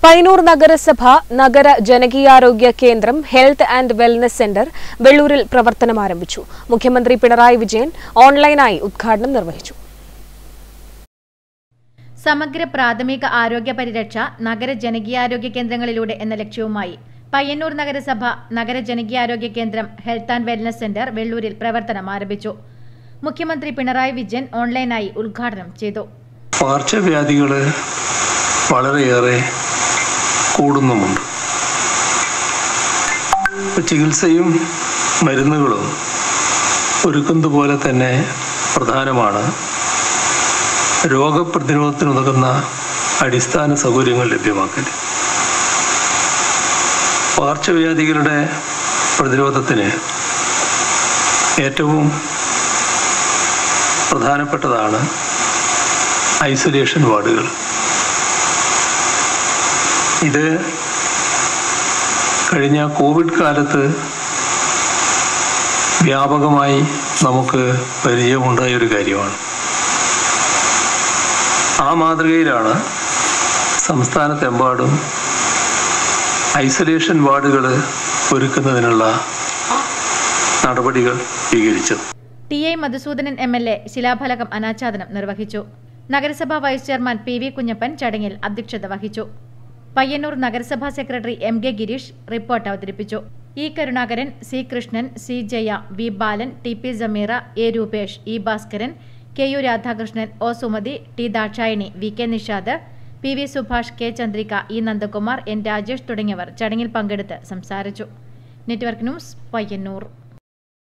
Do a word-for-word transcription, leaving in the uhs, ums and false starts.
പയ്യന്നൂർ നഗരസഭ നഗര ജനകീയാരോഗ്യ കേന്ദ്രം ഹെൽത്ത് ആൻഡ് വെൽനസ് സെന്റർ വെള്ളൂരിൽ പ്രവർത്തനം ആരംഭിച്ചു. മുഖ്യമന്ത്രി പിണറായി വിജയൻ ഓൺലൈനായി ഉദ്ഘാടനം നിർവഹിച്ചു. സമഗ്ര പ്രാഥമിക ആരോഗ്യ പരിരക്ഷ നഗര ജനകീയാരോഗ്യ കേന്ദ്രങ്ങളിലൂടെ എന്ന ലക്ഷ്യവുമായി പയ്യന്നൂർ നഗരസഭ നഗര ജനകീയാരോഗ്യ കേന്ദ്രം ഹെൽത്ത് ആൻഡ് വെൽനസ് സെന്റർ വെള്ളൂരിൽ പ്രവർത്തനം ആരംഭിച്ചു. മുഖ്യമന്ത്രി പിണറായി വിജയൻ ഓൺലൈനായി ഉദ്ഘാടനം ചെയ്തു. പകർച്ചവ്യാധികൾ വളരെയേറെ കൂടുന്നുമുണ്ട്. ചികിത്സയും മരുന്നുകളും ഒരുക്കുന്നത് പോലെ തന്നെ പ്രധാനമാണ് രോഗപ്രതിരോധത്തിനുതകുന്ന അടിസ്ഥാന സൗകര്യങ്ങൾ ലഭ്യമാക്കൽ. പകർച്ചവ്യാധികളുടെ പ്രതിരോധത്തിന് ഏറ്റവും പ്രധാനപ്പെട്ടതാണ് ഐസൊലേഷൻ വാർഡുകൾ. ഇത് കഴിഞ്ഞ കോവിഡ് കാലത്ത് വ്യാപകമായി നമുക്ക് പരിചയമുണ്ടായ ഒരു കാര്യമാണ്. ആ മാതൃകയിലാണ് സംസ്ഥാനത്തെമ്പാടും ഐസൊലേഷൻ വാർഡുകൾ ഒരുക്കുന്നതിനുള്ള നടപടികൾ സ്വീകരിച്ചത്. T I Madhusoodanan M L A ശിലാഫലകം അനാച്ഛാദനം നിർവഹിച്ചു. നഗരസഭാ vice chairman P V Kunhappan ചടങ്ങിൽ അധ്യക്ഷത വഹിച്ചു. പയ്യന്നൂർ നഗരസഭാ secretary M K Gireesh report അവതരിപ്പിച്ചു. E Karunakaran, C Krishnan, C Jaya, V Balan, T P Sameera, A Rupesh, E Bhaskaran, K U Radhakrishnan, O Sumathi, T Dakshayani, V K Nishad, P V Subhash, K Chandrika, E Nandakumar, N Rajesh തുടങ്ങിയവർ ചടങ്ങിൽ പങ്കെടുത്ത് സംസാരിച്ചു. Network news Payyanur.